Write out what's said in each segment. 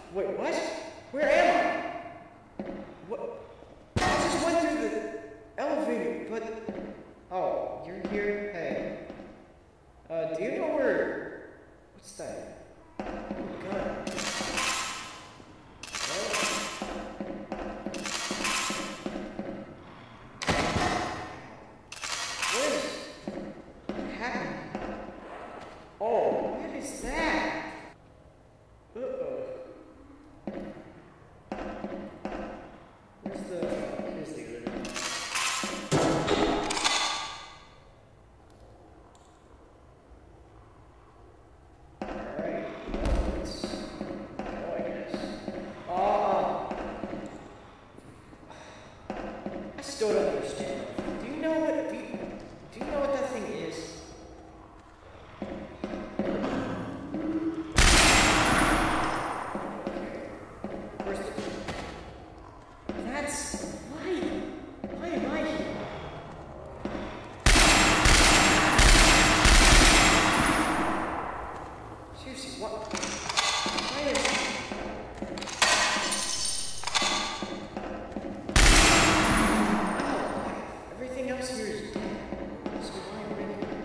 Wait, what? Where am I? What? I just went through the elevator, but... Oh, you're here? Hey. Do you know where... What's that? Oh, God. What happened? Oh, what is that? Uh-oh. Here's the other one. Alright, let's go, I guess. I still don't understand. Do you know what that thing is? Why am I here? Seriously, what? Why am I? Oh, everything else here is dead. So why am I here?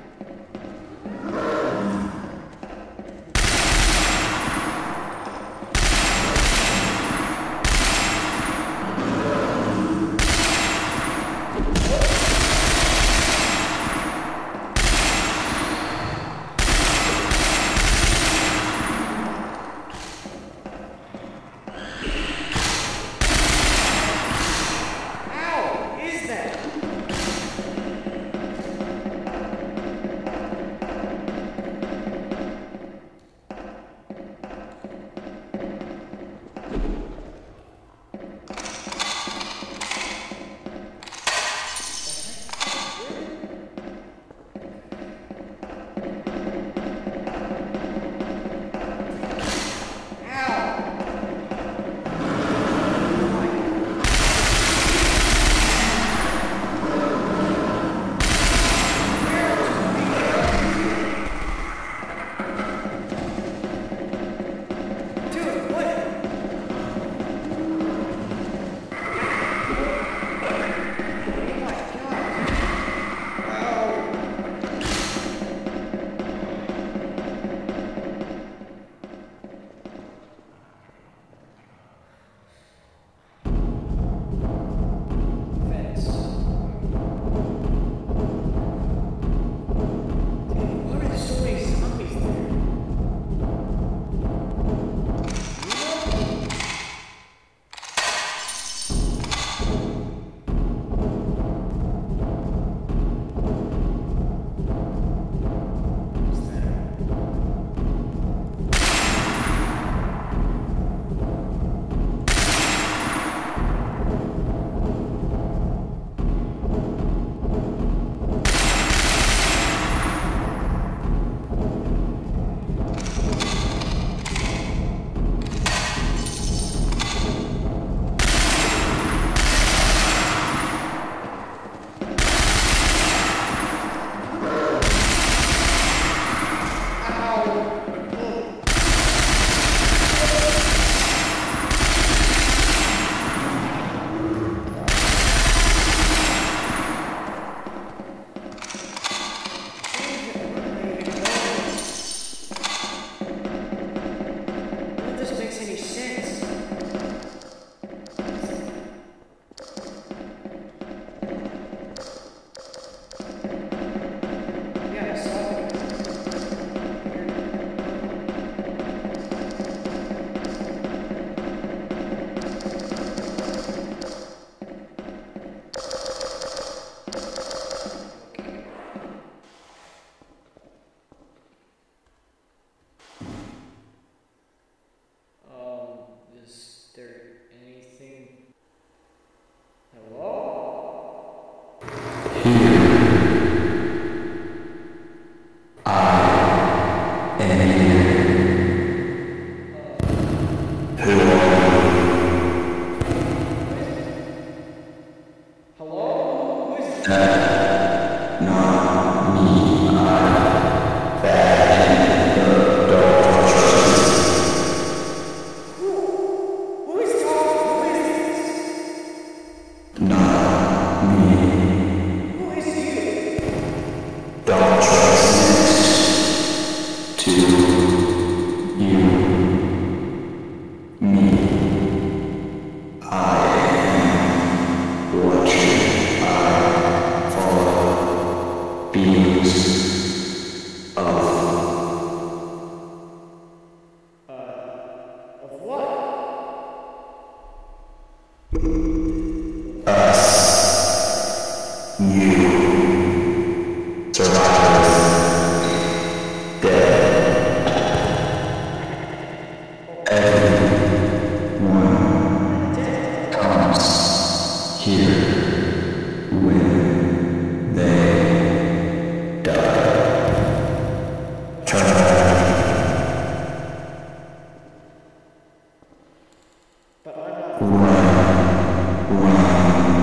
But I'm not.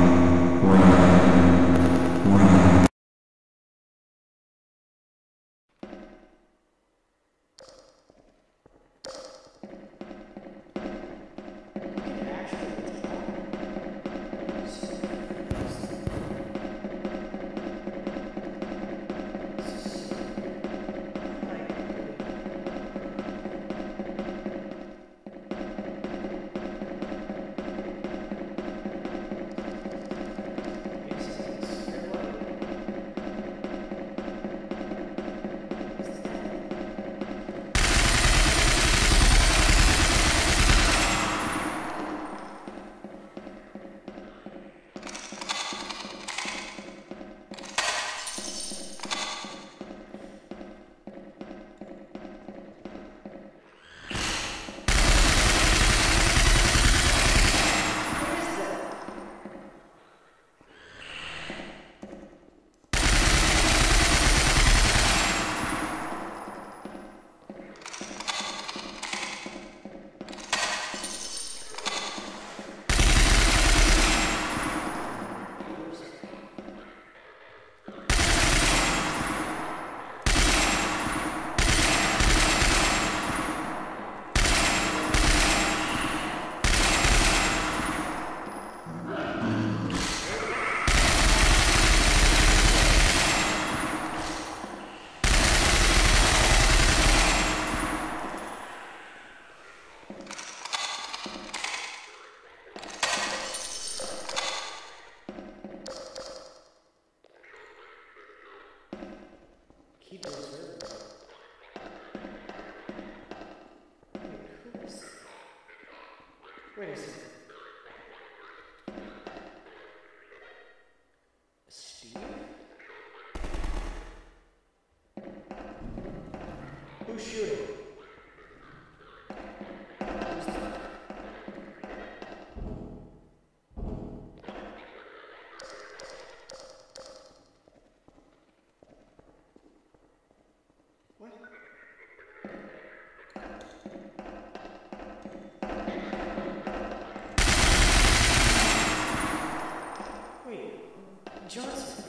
Keep reserved. Wait a second. Steve? Who's shooting? What? Wait, Johnson.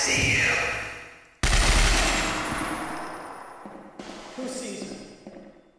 Who sees me?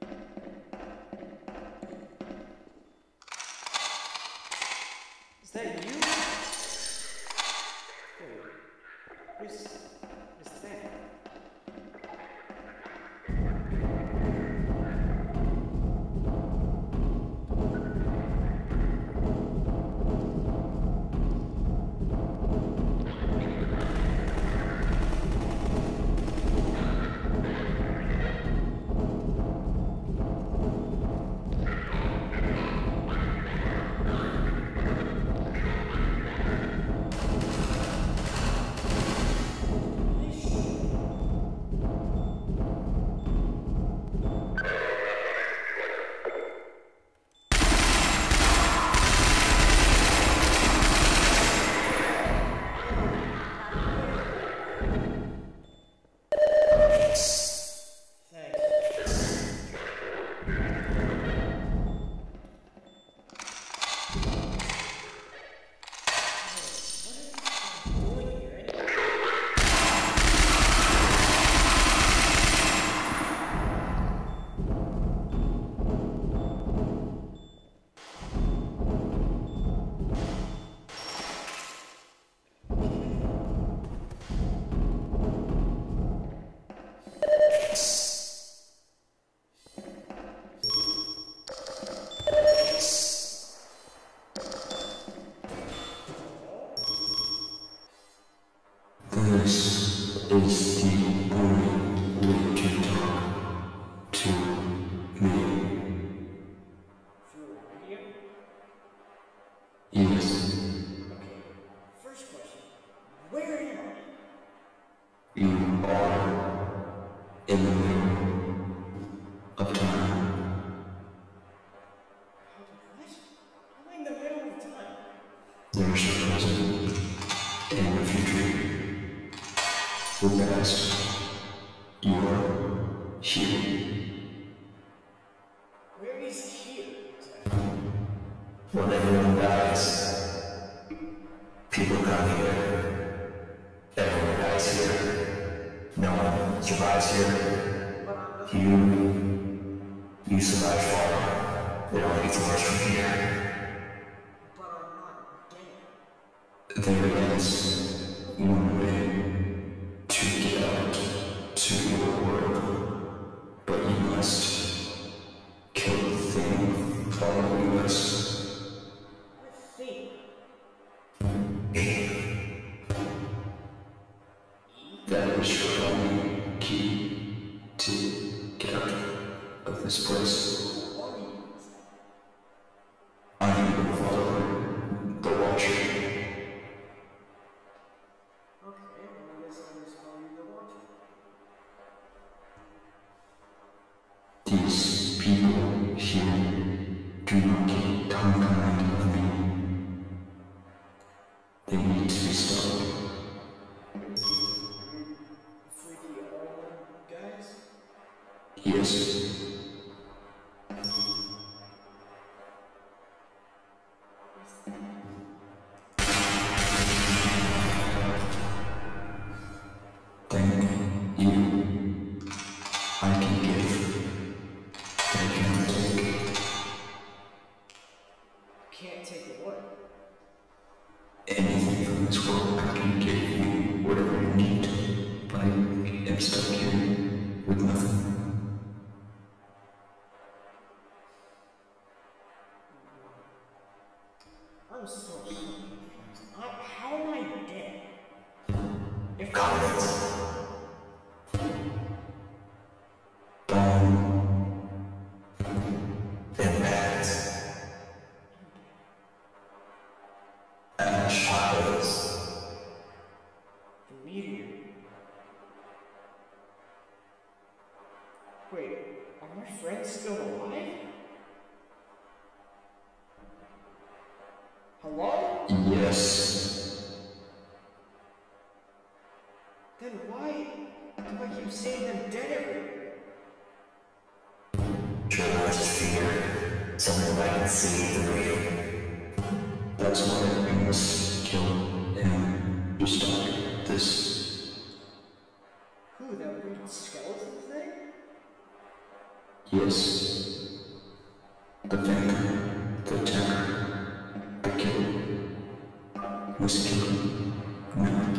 This is the only way to talk to me. Through a radio? Yes, Okay, first question. Where am I? you are in the middle of time. What? How am I in the middle of time? There's the present and the future. The past. You are here. Where is here exactly? When everyone dies, people come here. Everyone dies here. No one survives here. But You survive far. It only gets worse from here. I'm not dead. There is one way to get out to your world, but you must kill the thing following us. What thing? That is your only key to get out of this place. Who are you? I am your follower, the Watcher. Okay, well, I guess I'll just call you the Watcher. These people here do not keep tongue command of me. They need to be stopped. Freaky island guys? Yes. Thank you. I can give, but I cannot take. Can't take what? Anything from this world. I can give you whatever you need, but I am stuck here with nothing. I'm so confused. How am I dead? If Comments. Bone. Impact. Ash piles. the meteor. Wait, are my friends still alive? Hello? Yes. Then why do I keep seeing them dead everywhere? Journalist fear. Something I can see through you. That's why we must kill him to stop this. Who, that weird skeleton thing? Yes. The vampire, the attacker, the killer. Must kill him. Now.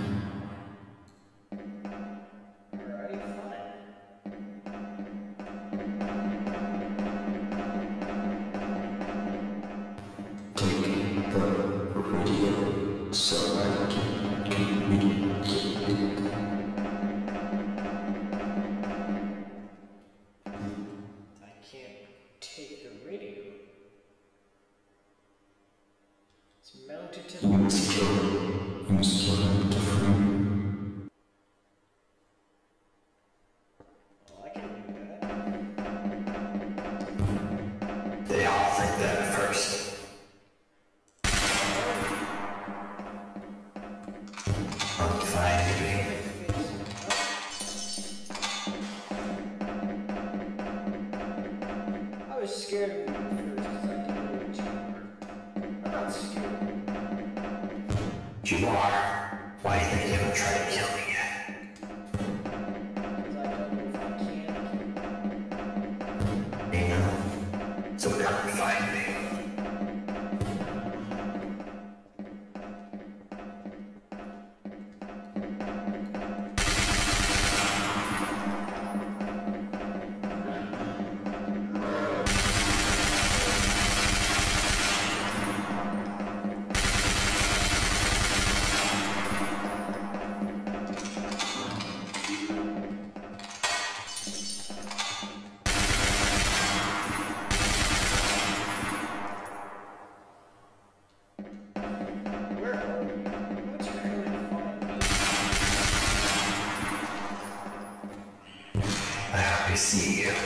Alright, fine. Take the radio so I can communicate. I can't take the radio. It's mounted to You must kill him. You must kill him to free him. Oh, I can do that. They all think that at first. I'm fine, baby. I was scared of you at first because I didn't know what you were. I'm not scared. You are. Why do you think you haven't tried to kill me yet? Because I don't know if I can. You know? So come and find me. I see you.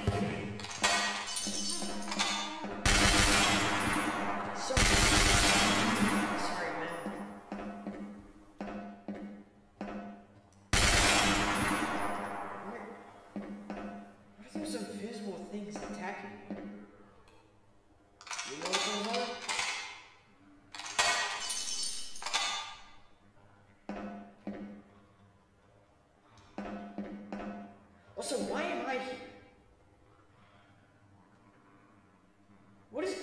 Sorry, man. What are those invisible things attacking me? You know what those are? Also, why am I here? What is...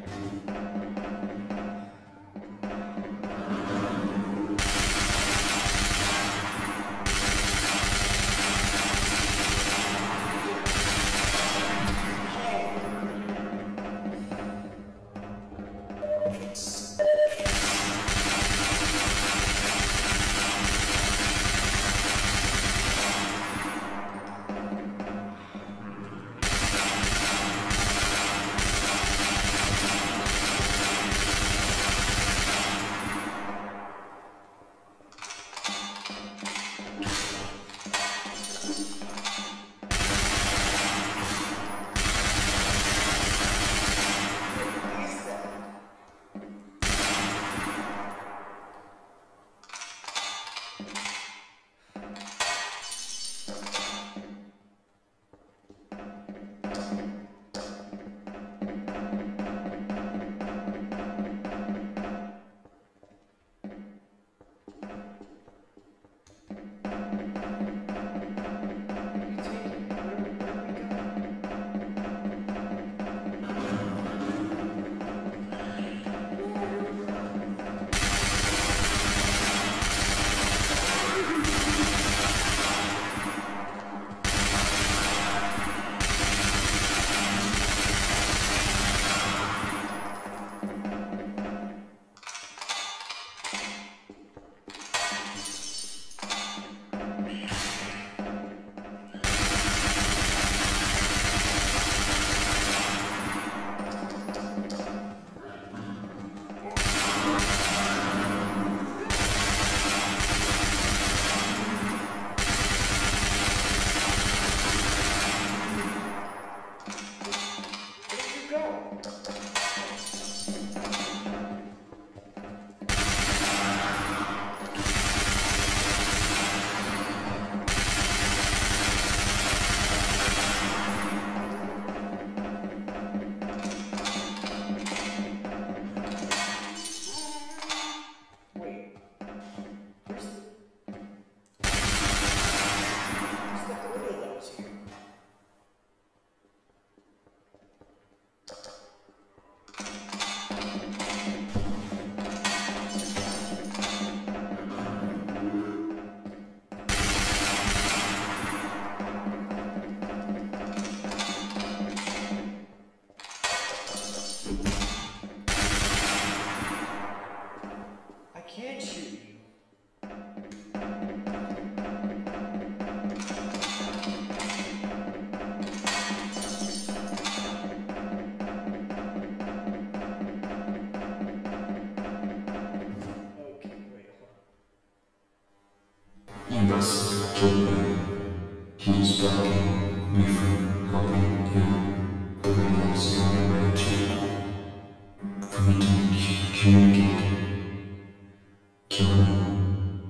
You must kill him. He is blocking me from helping you. The way is the only way for me to communicate. Kill him.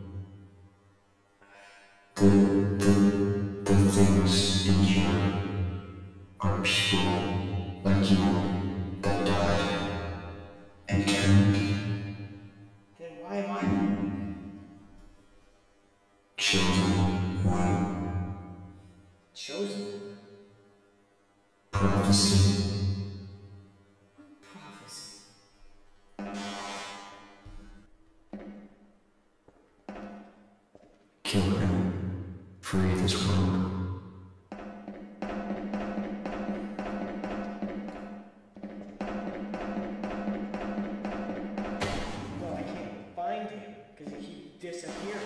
The things in you are people like you that died and turned. Then why am I here? Chosen one. Chosen? Prophecy. Prophecy. Kill him. Free this world. Well, I can't find him because he keeps disappearing.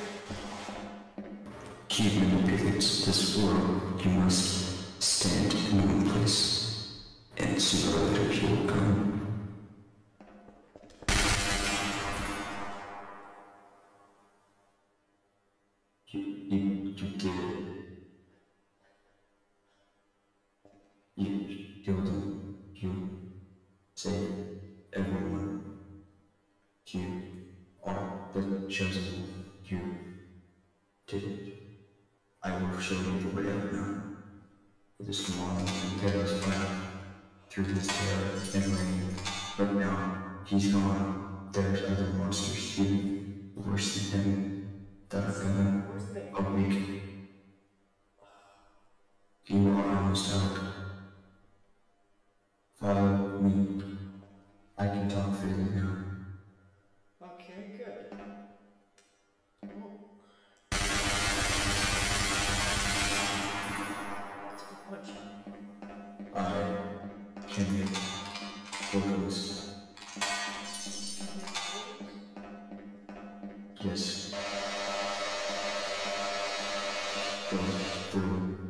He manipulates this world. You must stand in one place, and sooner or later he will come. You did it. You killed them. You saved everyone. You are the chosen one. You did it. I will show you the way out now. For this tomorrow and perilous path through his terror and rain. But now he's gone. There's other monsters too, worse than him, that are gonna awake. You are almost out. Follow me. I can talk freely now. Okay, good. Well, let's go punch him. I can make photos. Yes. Go through